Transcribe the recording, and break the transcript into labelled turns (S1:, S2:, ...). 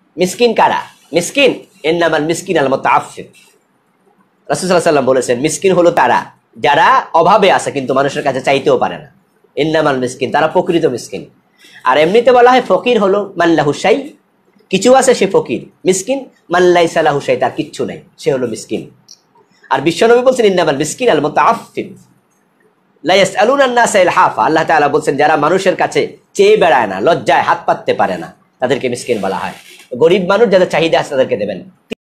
S1: মিসকিন কারা? মিসকিন ইন্নামাল মিসকিন আল মুতাআফফিফ। রাসূল সাল্লাল্লাহু আলাইহি ওয়াসাল্লাম বলেছেন মিসকিন হলো তারা যারা অভাবে আছে কিন্তু মানুষের কাছে চাইতেও পারে না। ইন্নামাল মিসকিন, তারা প্রকৃত মিসকিন। আর এমনিতে বলা হয় ফকির হলো মান লাহু শাই, কিছু আছে সে ফকির। মিসকিন মান লাইসা লাহু শাই, তার কিচ্ছু নাই, সে হলো মিসকিন। আর বিশ্বনবী বলছেন ইন্নামাল মিসকিন আল মুতাআফফিফ লা ইয়াসআলুনা আন-নাসা ইলহাফা। আল্লাহ তাআলা বলছেন যারা মানুষের কাছে চেয়ে বেড়ায় না, লজ্জায় হাত পাততে পারে না, তাদেরকে মিসকিন বলা হয়। গরিব মানুষ যাদের চাহিদা আছে তাদেরকে দেবেন।